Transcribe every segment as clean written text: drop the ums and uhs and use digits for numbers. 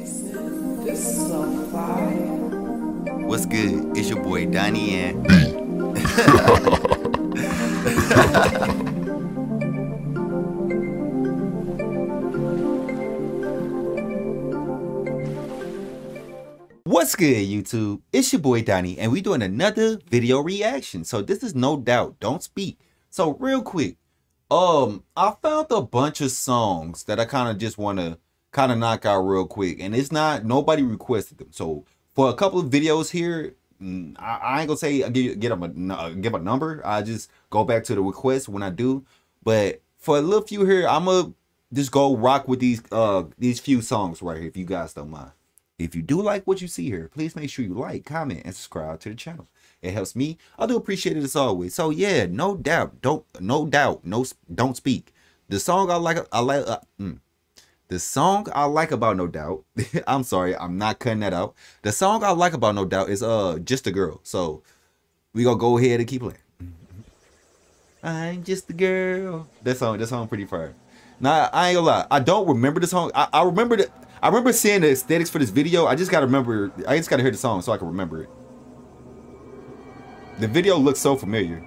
This is so fire. What's good? It's your boy Donnie and What's good, YouTube? It's your boy Donnie and we doing another video reaction. So this is No Doubt, Don't Speak. So real quick, I found a bunch of songs that I kind of just want to kind of knock out real quick, and it's not, nobody requested them. So for a couple of videos here, I ain't gonna say give a number. I just go back to the request when I do. But for a little few here, I'm gonna just go rock with these few songs right here, if you guys don't mind. If you do like what you see here, please make sure you like, comment, and subscribe to the channel. It helps me. I do appreciate it as always. So yeah, No Doubt, Don't Speak. The song the song I like about No Doubt, I'm sorry, I'm not cutting that out. The song I like about No Doubt is Just a Girl. So we gonna go ahead and keep playing. I'm just a girl. That song pretty fire. Now I ain't gonna lie, I don't remember the song. I remember seeing the aesthetics for this video. I just gotta hear the song so I can remember it. The video looks so familiar.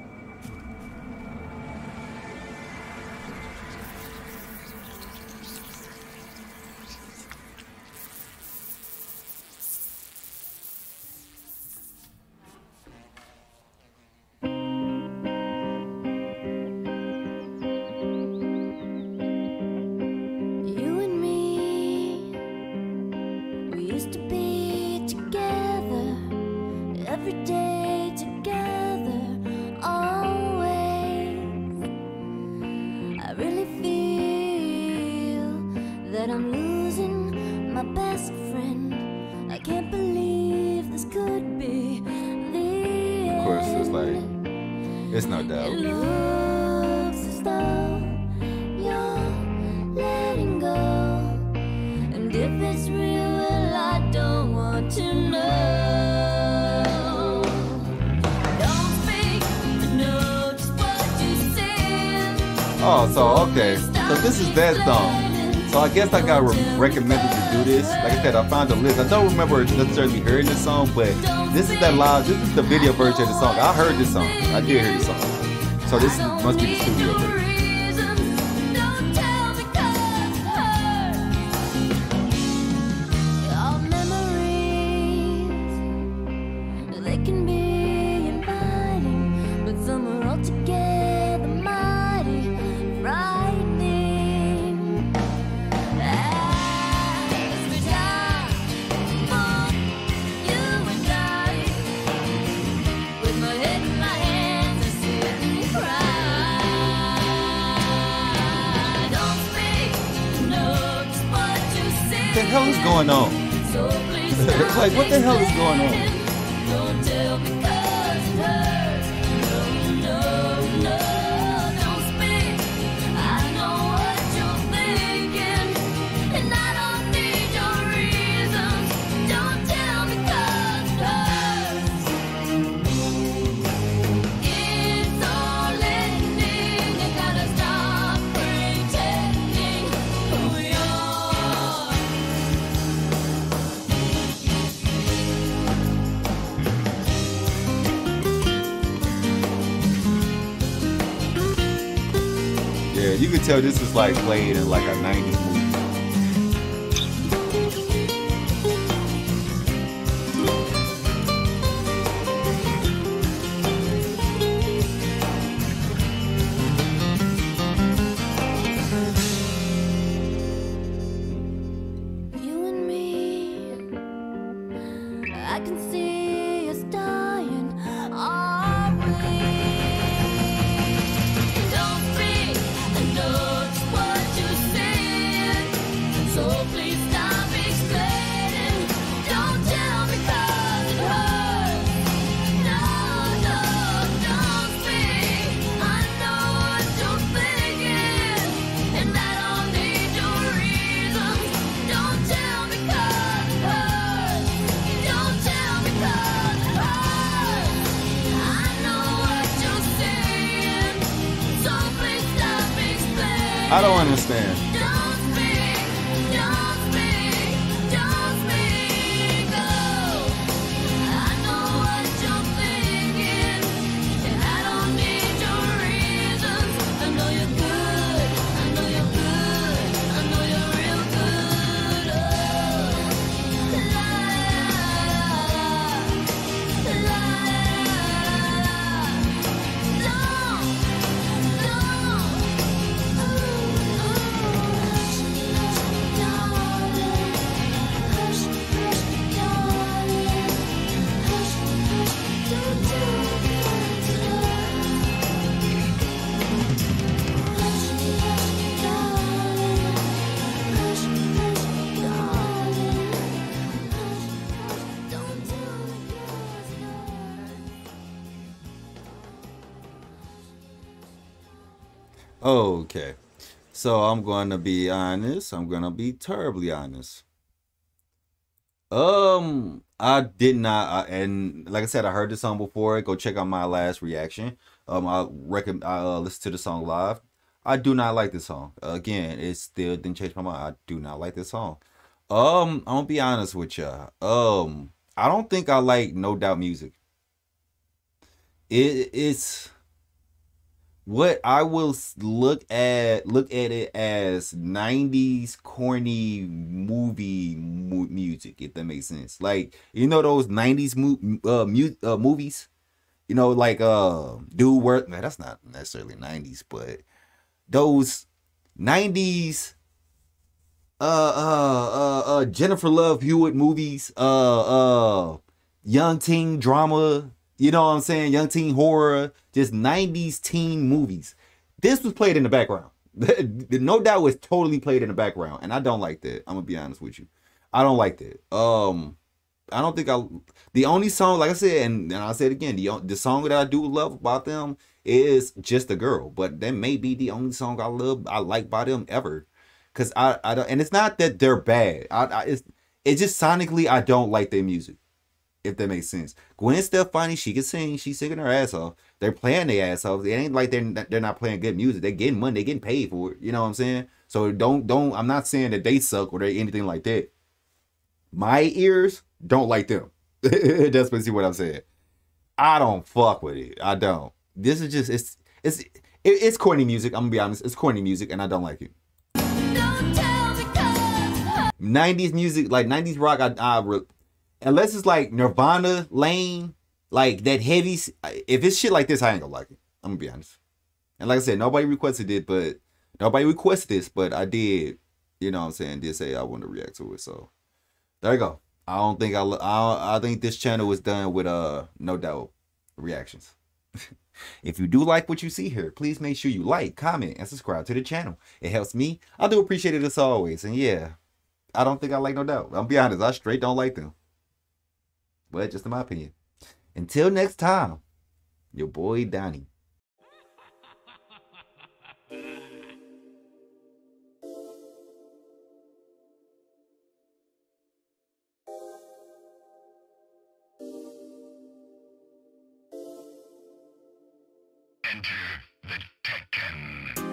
Every day together, always. I really feel that I'm losing my best friend. I can't believe this could be the end. Of course, it's like, it's No Doubt. It looks as though you're letting go, and if it's real, well, I don't want to know. Oh, so okay, so this is that song. So I guess I got recommended to do this. Like I said, I found a list. I don't remember necessarily hearing this song, but this is this is the video version of the song. I heard this song. I did hear this song. So this must be the studio version. They can be inviting, but some are altogether mighty frightening. Every time for you and I, with my head in my hands, I sit and cry. Don't speak, know just what you say. What the hell is going on? So please like, what the hell is going on? don't tell me 'cause it hurts. No, don't speak. I know what you're thinking, and I don't need your reasons. Don't tell me 'cause it hurts. It's all ending. You gotta stop pretending who you are. Yeah, you can tell this is like played in like a 90s movie. You and me, I can see us dying, are we? Don't speak, I know just what you're saying, so please stop explaining. Don't tell me 'cause it hurts. No, don't speak. I know what you're thinking, and I don't need your reasons. Don't tell me 'cause it hurts. Don't tell me 'cause it hurts. I know what you're saying, so please stop explaining. I don't understand. Don't speak, don't speak, don't Okay. So I'm gonna be honest. I'm gonna be terribly honest. I did not, and like I said, I heard the song before. Go check out my last reaction. I recommend I listened to the song live. I do not like this song. Again, it still didn't change my mind. I do not like this song. I'm gonna be honest with you. I don't think I like No Doubt music. It's what I will look at it as 90s corny music, if that makes sense. Like, you know those 90s movies, you know, like Dude Worth, man, that's not necessarily 90s, but those 90s Jennifer Love Hewitt movies, young teen drama, you know what I'm saying? Young teen horror, just 90s teen movies. This was played in the background. No Doubt was totally played in the background, and I don't like that. I'm gonna be honest with you. I don't like that. I don't think the only song, like I said, and I said again, the song that I do love about them is Just a Girl, but that may be the only song I like by them ever. Cause I don't, and it's not that they're bad. It's just sonically I don't like their music, if that makes sense. Gwen Stefani, she can sing. She's singing her ass off. They're playing their ass off. It ain't like they're not playing good music. They're getting money. They're getting paid for it. You know what I'm saying? So don't. I'm not saying that they suck or they anything like that. My ears don't like them. That's basically what I'm saying. I don't fuck with it. I don't. This is just it's corny music. I'm gonna be honest. It's corny music, and I don't like it. Don't tell me 'cause 90s music, like 90s rock, unless it's like Nirvana, Lane, like that heavy. If it's shit like this, I ain't gonna like it. I'm gonna be honest. And like I said, nobody requested it, but nobody requested this, but I did. You know what I'm saying? Did say I wanted to react to it. So there you go. I don't think I think this channel is done with No Doubt reactions. If you do like what you see here, please make sure you like, comment, and subscribe to the channel. It helps me. I do appreciate it as always. And yeah, I don't think I like No Doubt. I'll be honest, I straight don't like them. But just in my opinion. Until next time, your boy Donnie. Enter the Tekken.